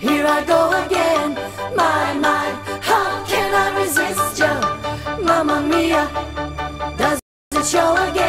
Here I go again. My, how can I resist you? Mamma mia, does it show again?